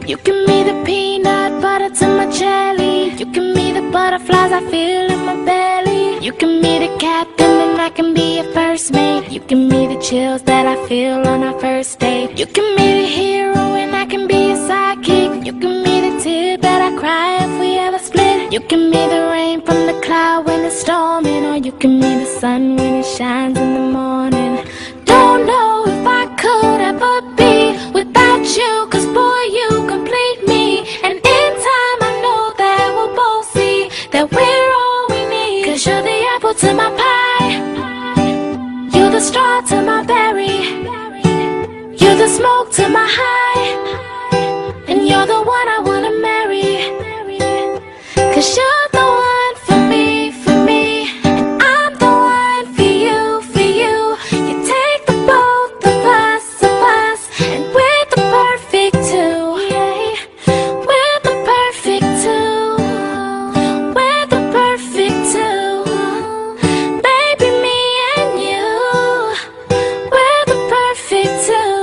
You give me the peanut butter to my jelly. You give me the butterflies I feel in my belly. You give me the captain and I can be your first mate. You give me the chills that I feel on our first date. You give me the hero and I can be your sidekick. You give me the tear that I cry if we ever split. You give me the rain from the cloud when it's storming, or you give me the sun when it shines in the morning. Don't know if I could ever be without you, 'cause boy, you complete me. And in time I know that we'll both see that we're all we need. 'Cause you're the apple to my pie, you're the straw to my berry, you're the smoke to my high, and you're the one I wanna marry. 'Cause you're the one for me, and I'm the one for you, for you. You take the both of us, and we're the perfect two. We're the perfect two. We're the perfect two. Baby, me and you, we're the perfect two.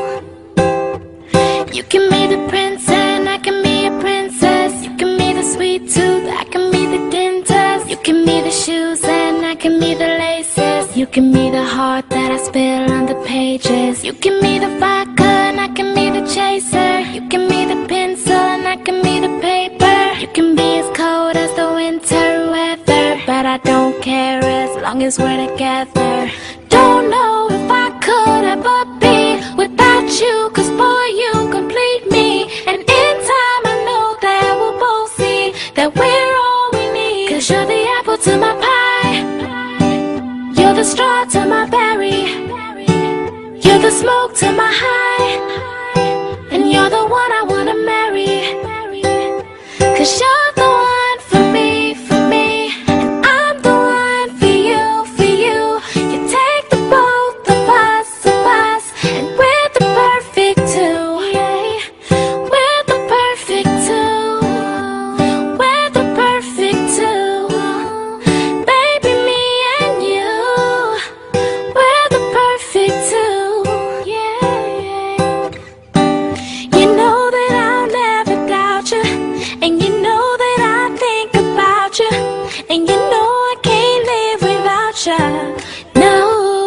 You give me the prince and I can be a princess. You give me the sweet tooth, I can be the dentist. You give me the shoes and I can be the laces. You give me the heart that I spill on the pages. You give me the vodka and I can be the chaser. You give me the pencil and I can be the paper. You can be as cold as the winter weather, but I don't care as long as we're together. Don't know if I could ever be without you, 'cause boy, you complete me. And in time I know that we'll both see that we're all we need. 'Cause you're the apple to my pie, you're the straw to my berry, you're the smoke to my high, and you're the one I wanna marry. 'Cause you're the one for me, and I'm the one for you, for you. You take the both of us, and we're the perfect two. We're the perfect two. We're the perfect two. Baby, me and you, we're the perfect two. You know that I'll never doubt you, and you know that I think about you, and you know I can't live without you. No,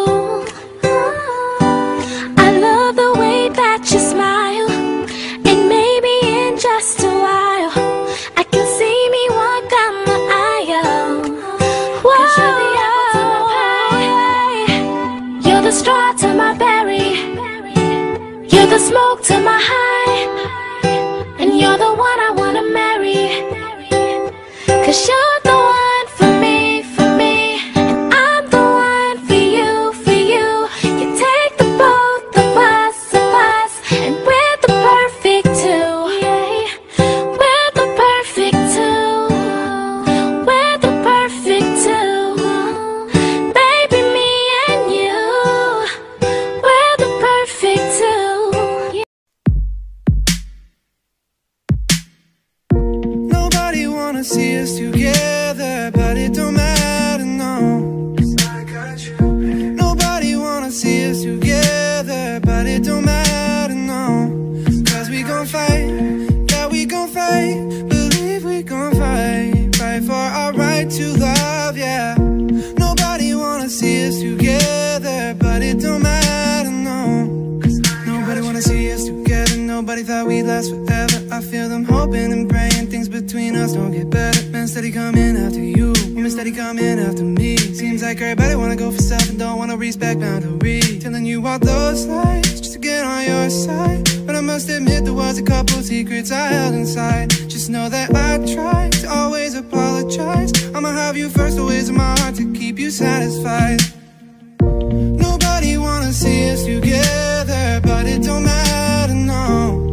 I love the way that you smile, and maybe in just a while I can see me walk down the aisle. Whoa, 'cause you're the apple to my pie, you're the straw to my berry, you're the smoke to my high, and you're the one I wanna marry. 'Cause you're the one for me, and I'm the one for you, for you. You take the both of us, and we're the perfect two. We're the perfect two. We're the perfect two. Baby, me and you, we're the perfect two. Nobody wanna see us together, but it don't matter, no. 'Cause I got you, baby. Nobody wanna see us together, but it don't matter, no. 'Cause we gon' fight, yeah, we gon' fight. Believe we gon' fight, fight for our right to love, yeah. Nobody wanna see us together, but it don't matter, no. 'Cause nobody wanna see us together, nobody thought we'd last forever. I feel them hoping and praying things between us don't get better. Man steady coming after you, woman steady coming after me. Seems like everybody wanna go for self and don't wanna respect boundaries. Telling you all those lies just to get on your side, but I must admit there was a couple secrets I held inside. Just know that I tried to always apologize. I'ma have you first, always in my heart to keep you satisfied. Nobody wanna see us together, but it don't matter, no.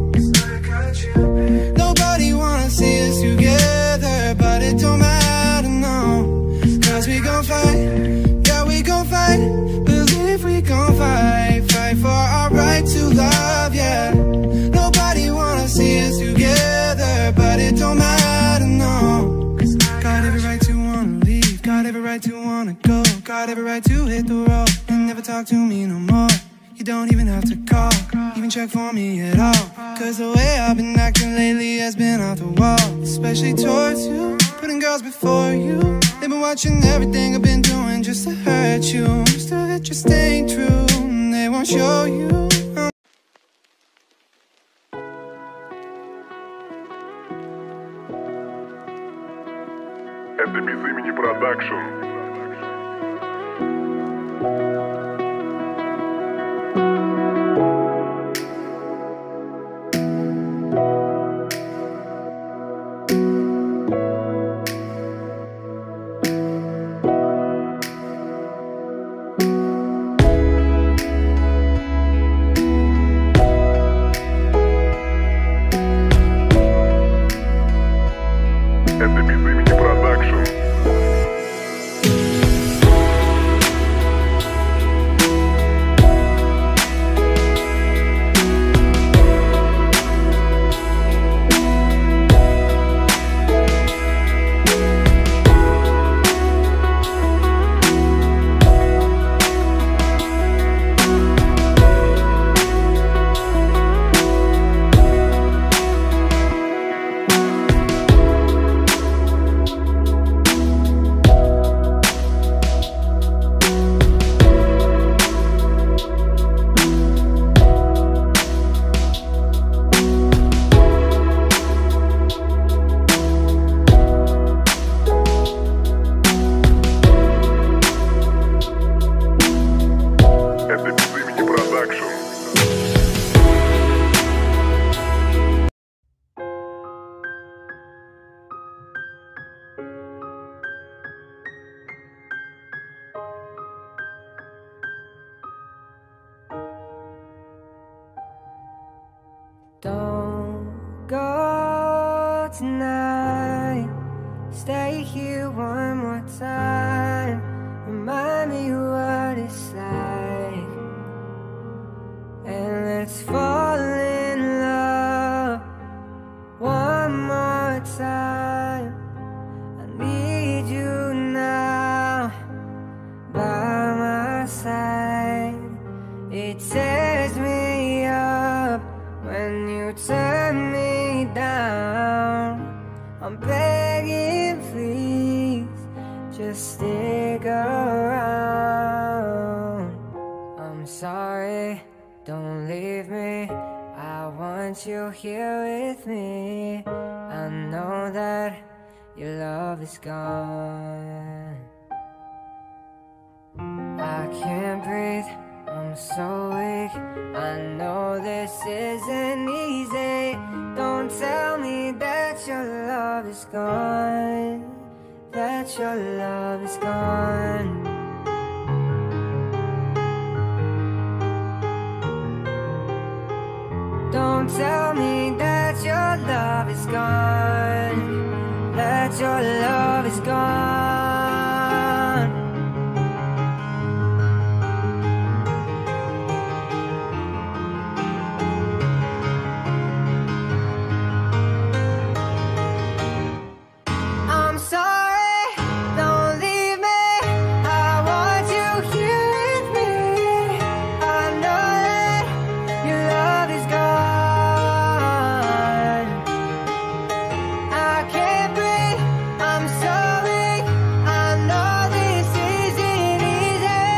Nobody wanna see us together, but it don't matter, no. 'Cause we gon' fight, yeah, we gon' fight. Believe we gon' fight, fight for our right to love, yeah. Nobody wanna see us together, but it don't matter, no. 'Cause got every right to wanna leave, got every right to wanna go, got every right to hit the road and never talk to me no more. You don't even have to call, even check for me at all. Cause the way I've been acting lately has been off the wall. Especially towards you, putting girls before you. They've been watching everything I've been doing just to hurt you. Still that you're staying true, and they won't show you. Это без имени продакшн. Это без имени продакшн. Это без имени продакшн. Don't go tonight. Stay here one more time. Remind me what it's like. And let's fall in love one more time. I need you now by my side. It tears me up when you turn me down. I'm begging, please, just stick around. I'm sorry, don't leave me. I want you here with me. I know that your love is gone. I can't breathe, I'm so weak. I know this isn't easy. Don't tell me that your love is gone, that your love is gone. Don't tell me that your love is gone, that your love is gone. I'm sorry, don't leave me. I want you here with me. I know that your love is gone. I can't breathe, I'm so weak. I know this isn't easy.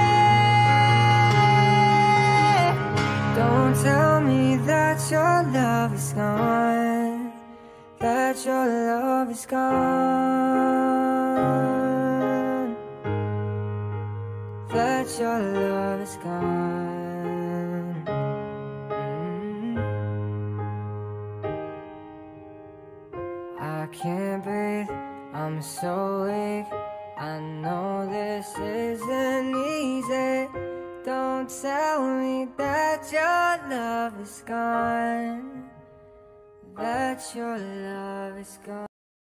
Don't tell me that your love is gone, that your love is gone, that your love is gone. I can't breathe, I'm so weak. I know this isn't easy. Don't tell me that your love is gone, that your love is gone.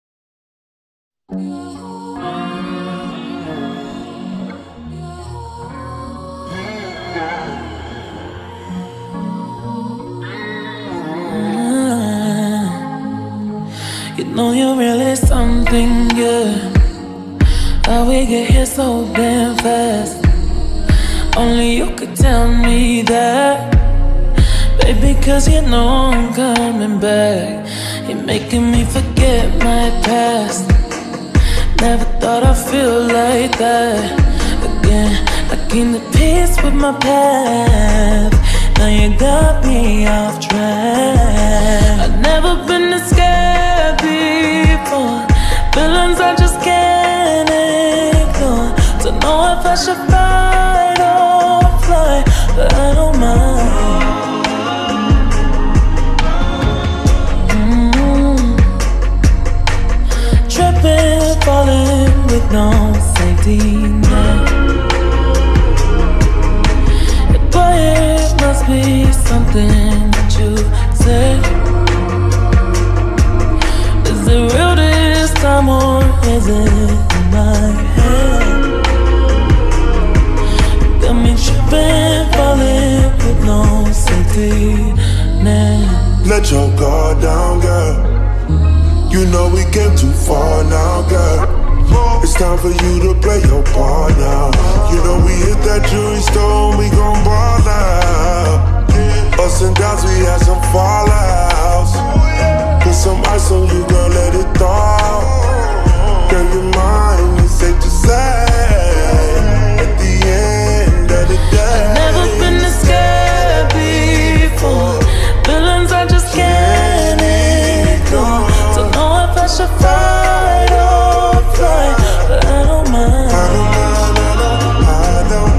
You know you're really something good. How we get here so damn fast. Only you could tell me that, baby, 'cause you know I'm coming back. You're making me forget my past. Never thought I'd feel like that again. I came to peace with my path. Now you got me off track. I've never been this scared before. Feelings I just can't ignore. Don't know if I should fight or fly, but I don't mind. Tripping, falling with no safety net. Boy, it must be something that you said. Is it real this time or is it in my head? Got me tripping, falling with no safety net. Let your guard down, girl. You know we came too far now, girl. It's time for you to play your part now. You know we hit that jewelry store and we gon' ball out. Ups and downs, we had some fallouts. Put some ice on you, girl, let it thaw. Girl, you're mine, it's safe to say. At the end of the day, I've never been this scared before. Feelings I just can't ignore. Don't know if I should fight or fly, but I don't mind. I don't mind, I don't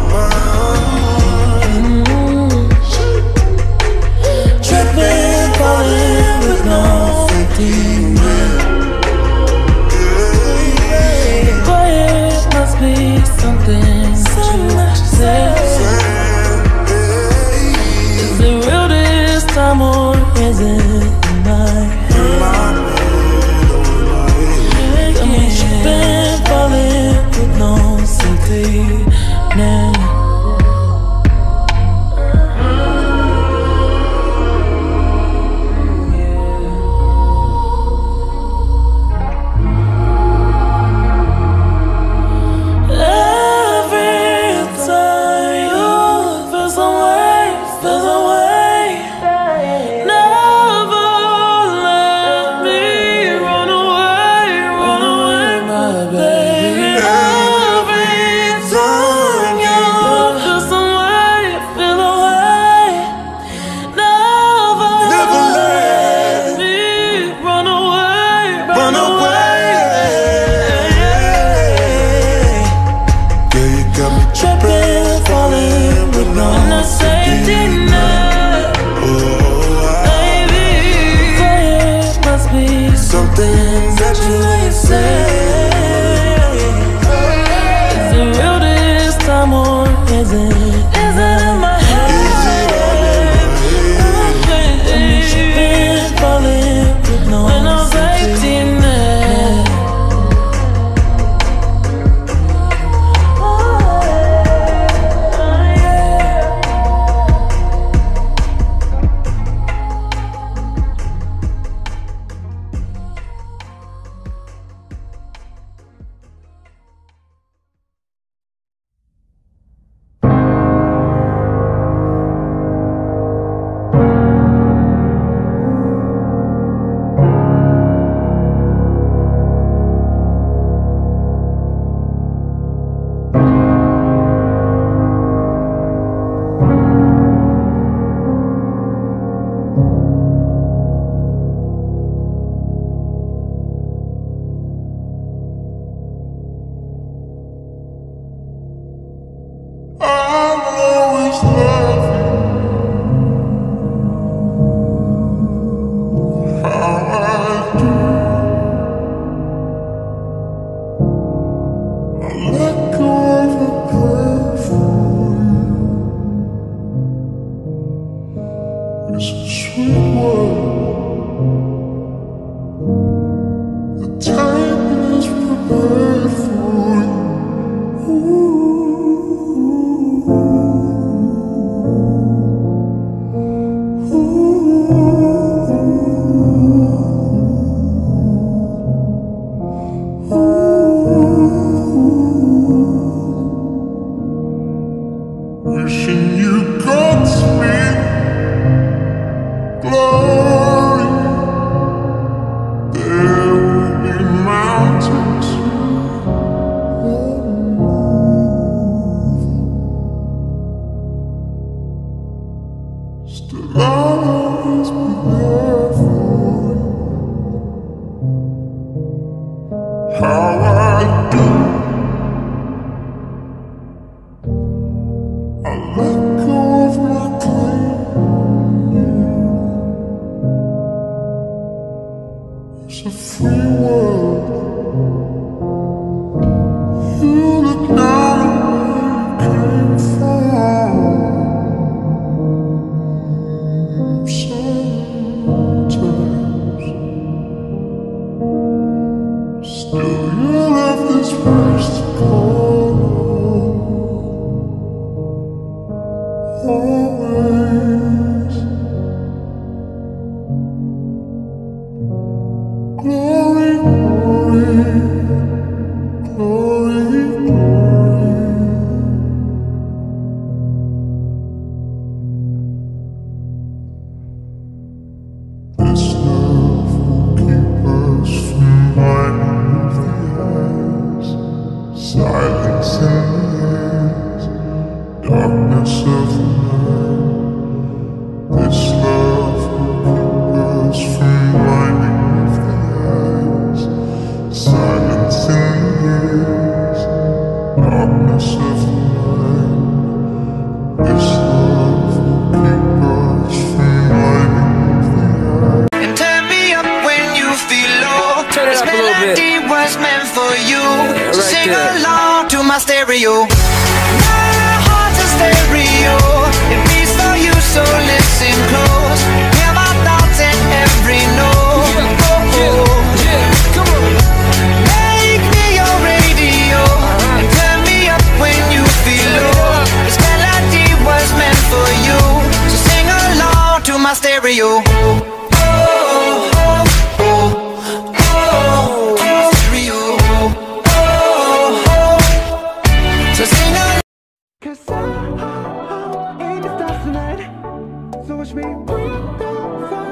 mind. Tripping, falling with no safety net. wishing you Godspeed, glory. There will be mountains still I'll always be there for you. How I do, I let go of my claim. It's a free world. You look down at where you came from. Sometimes still you love this place to call home. Always glory, glory, glory, glory. This love will keep us from blinding of the eyes, silence in the ears, darkness of the night. This love will keep us from blinding of the eyes, silence in the ears, darkness of the night. This love will keep us from blinding of the eyes. And turn me up when you feel low. Turn it This up a little bit. melody was meant for you. So right sing there. along to my stereo. My heart's a stereo. It beats for you, so listen close. Hear my thoughts in every note. Come on. Make me your radio. And turn me up when you feel low. This melody was meant for you. So sing along to my stereo. So sing along. Cause I'm in the stars tonight. So watch me bring the fire.